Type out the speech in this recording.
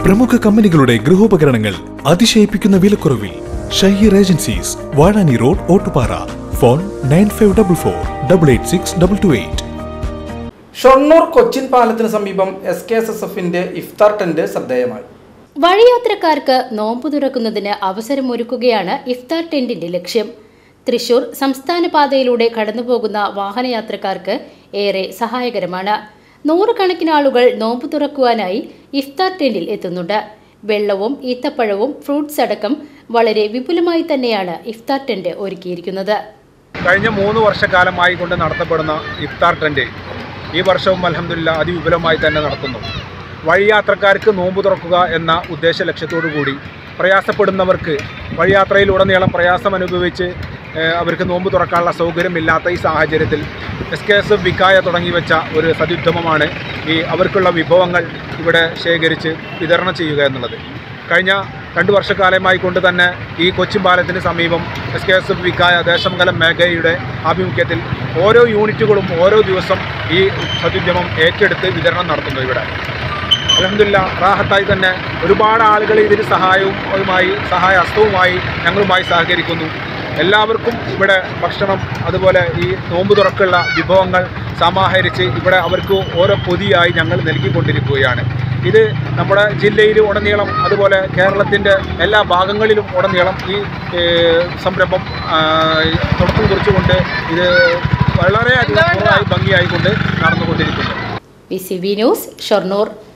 പ്രമുഖ കമ്പനികളുടെ ഗൃഹോപകരണങ്ങൾ അതിശയിപ്പിക്കുന്ന വിലക്കുറവിൽ. Shaheer agencies, Vazhani road, Ottupara. Phone 9544886228. Shoranur Cochin പാലത്തിന് സമീപം SKSSFന്റെ ഇഫ്താർ ടെന്റ് ശ്രദ്ധേയമായി. വഴിയാത്രക്കാർക്ക് നോമ്പ് തുറക്കുന്നതിന് അവസരമൊരുക്കുകയാണ് ഇഫ്താർ ടെന്റിന്റെ ലക്ഷ്യം. തൃശൂർ സംസ്ഥാന പാതയിലൂടെ കടന്നുപോകുന്ന വാഹനയാത്രക്കാർക്ക് ഏറെ സഹായകരമാണ്. നൂറുകണക്കിന് ആളുകൾ നോമ്പ് തുറക്കുവാനായി ഇഫ്താർ ടെന്റിൽ എത്തുന്നുണ്ട്. വെള്ളവും ഈത്തപ്പഴവും ഫ്രൂട്ട്സ് അടക്കം വളരെ വിപുലമായി തന്നെയാണ് ഇഫ്താർ ടെന്റ് ഒരുക്കിയിരിക്കുന്നത്. കഴിഞ്ഞ 3 വർഷക്കാലമായി കൊണ്ട് നടത്തപ്പെടുന്ന ഇഫ്താർ ടെന്റ് ഈ വർഷവും അൽഹംദുലില്ലാഹ് അതിവിപുലമായി തന്നെ നടത്തുന്നു. വഴിയാത്രക്കാർക്ക് നോമ്പ് തുറക്കുക എന്ന ഉദ്ദേശ ലക്ഷ്യത്തോടു കൂടി പ്രയാസപ്പെടുന്നവർക്ക് വഴിയാത്രയിലുടനീളം പ്രയാസം അനുഭവിച്ച് അവർക്ക് നോമ്പ് തുറക്കാനുള്ള സൗകര്യമില്ലാത്ത ഈ സാഹചര്യത്തിൽ SKSF വിക്കായ തുടങ്ങി വെച്ച ഒരു സതുദ്യമമാണ് ഈ അവർക്കുള്ള വിഭവങ്ങൾ ഇവിടെ ശേഖരിച്ച് വിതരണം ചെയ്യുക എന്നുള്ളത്. കഴിഞ്ഞ 2 വർഷക്കാലമായി കൊണ്ട് തന്നെ ഈ കൊച്ചിൻ പാലത്തിന് സമീപം SKSF വിക്കായ ദേശമംഗലം മേഖലയുടെ ആഭിമുഖ്യത്തിൽ ഓരോ യൂണിറ്റുകളും ഓരോ ദിവസം ഈ സതുദ്യമം ഏറ്റെടുത്ത് വിതരണം നടത്തുന്നു. ഇവിടെ അൽഹംദുലില്ലാഹ് റാഹത്തായി തന്നെ ഒരുപാട് ആളുകൾ ഇതിന് സഹായഹസ്തവുമായി ഞങ്ങളുമായി സഹകരിക്കുന്നു. എല്ലാവർക്കും ഇവിടെ ഭക്ഷണം അതുപോലെ ഈ നോമ്പ് തുറക്കുള്ള വിഭവങ്ങൾ സമാഹരിച്ച് ഇവിടെ അവർക്ക് ഓരോ പൊതിയായി ഞങ്ങൾ നൽകിക്കൊണ്ടിരിക്കുകയാണ്. ഇത് നമ്മുടെ ജില്ലയിൽ ഉടനീളം അതുപോലെ കേരളത്തിൻ്റെ എല്ലാ ഭാഗങ്ങളിലും ഉടനീളം ഈ സംരംഭം തുടക്കം കുറിച്ചുകൊണ്ട് ഇത് വളരെയധികം ഭംഗിയായിക്കൊണ്ട് നടന്നുകൊണ്ടിരിക്കുന്നു. PCB news, Shoranur.